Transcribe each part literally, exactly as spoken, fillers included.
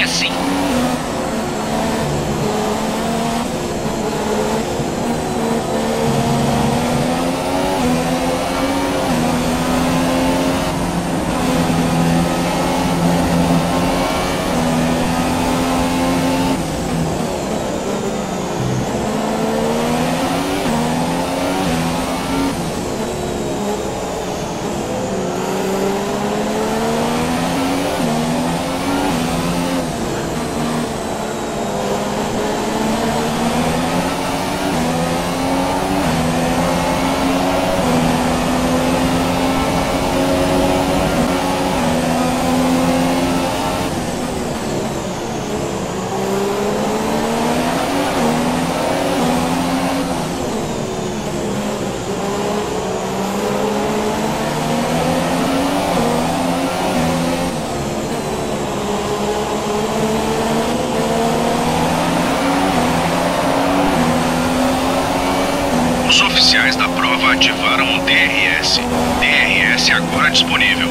É sim. Os oficiais da prova ativaram o D R S. D R S agora disponível.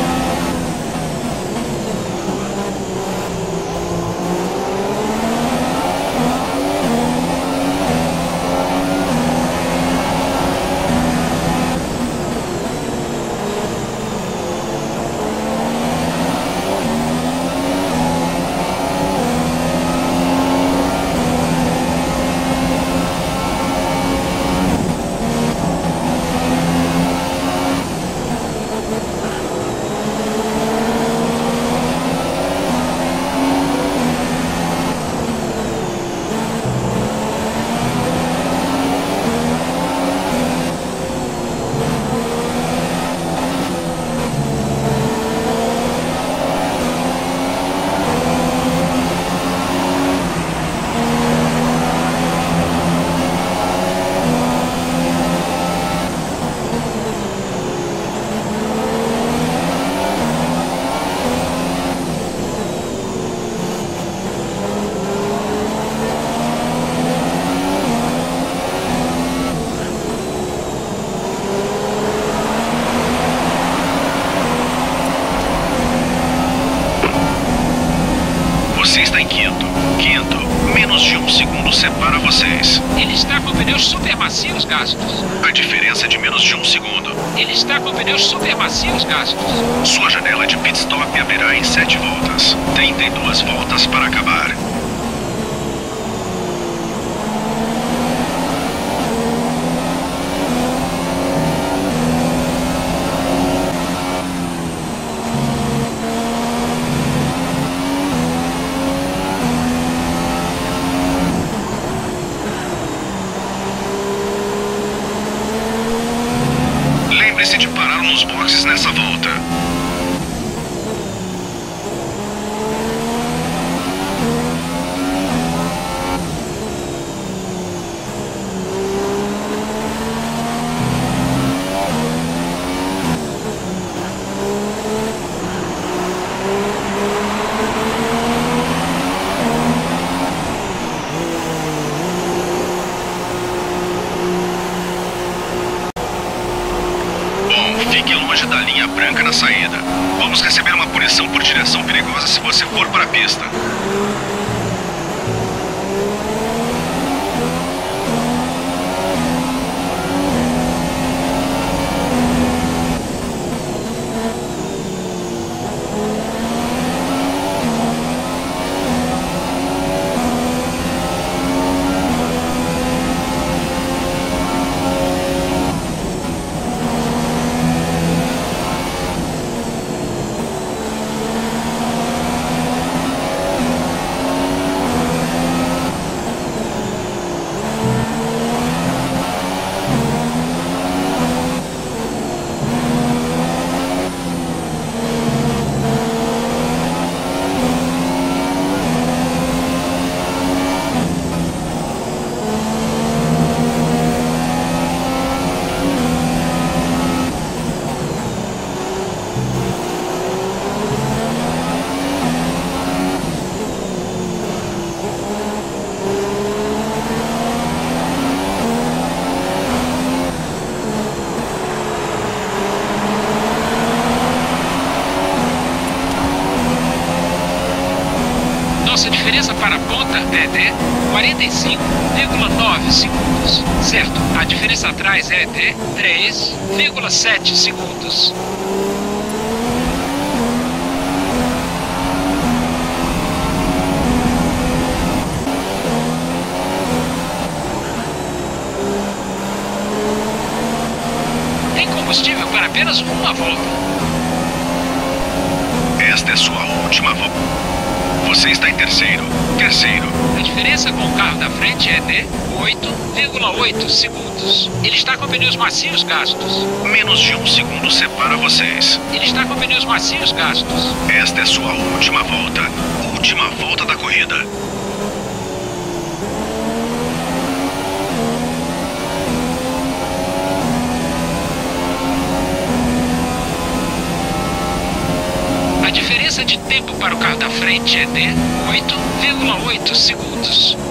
Você está em quinto. Quinto. Menos de um segundo separa vocês. Ele está com pneus super macios gastos. A diferença é de menos de um segundo. Ele está com pneus super macios gastos. Sua janela de pit stop abrirá em sete voltas. trinta e duas voltas para acabar. Lembre-se de parar nos boxes nessa volta. Fique longe da linha branca na saída. Vamos receber uma punição por direção perigosa se você for para a pista. diferença para a ponta é de quarenta e cinco vírgula nove segundos, certo? A diferença atrás é de três vírgula sete segundos. Tem combustível para apenas uma volta. Esta é sua última volta. Você está em terceiro. Terceiro. A diferença com o carro da frente é de oito vírgula oito segundos. Ele está com pneus macios gastos. Menos de um segundo separa vocês. Ele está com pneus macios gastos. Esta é sua última volta. Última volta da corrida. A diferença de tempo para o carro da frente é de oito vírgula oito segundos.